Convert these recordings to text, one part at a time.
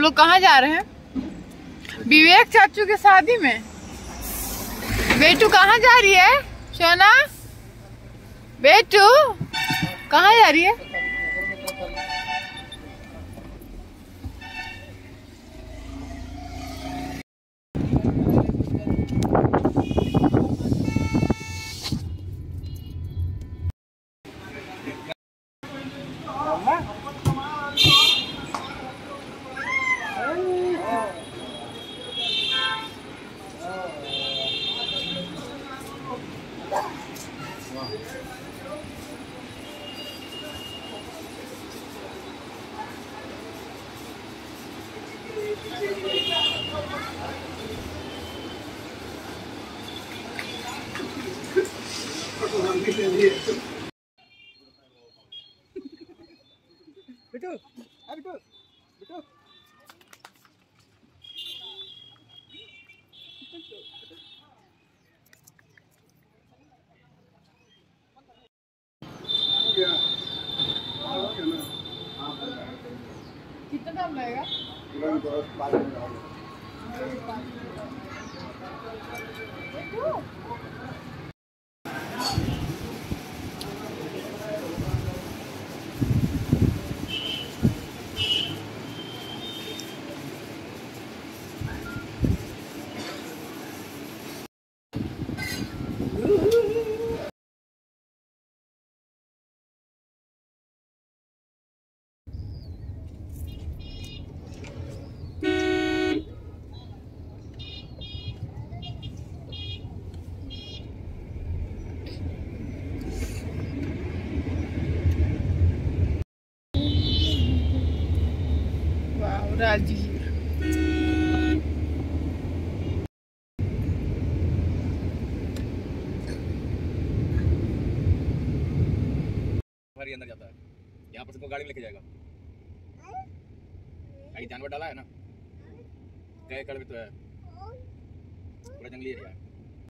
लोग कहाँ जा रहे हैं? विवेक चाचू के शादी में। बेटू कहाँ जा रही है? सोना बेटू कहाँ जा रही है? बेटू बेटू बेटू कितना टाइम लगेगा? राजगीर अंदर जाता है। यहाँ पर से तो गाड़ी में लेके जाएगा। कहीं जानवर डाला है ना, कई एकड़ में तो है, पूरा जंगली एरिया है।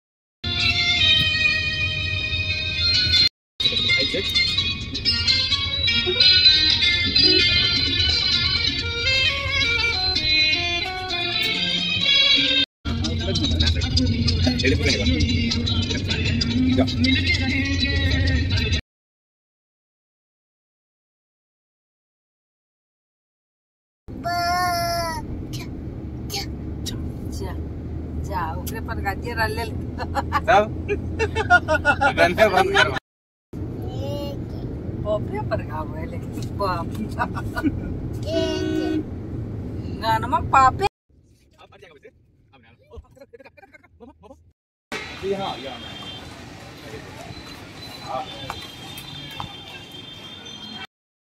ऊपर पर गाजी रल्ले सब गंदे बंद करो। ऊपर पर गाव है लेकिन गाना में पापे अब जाएगा बच्चे अब ना। जी हां,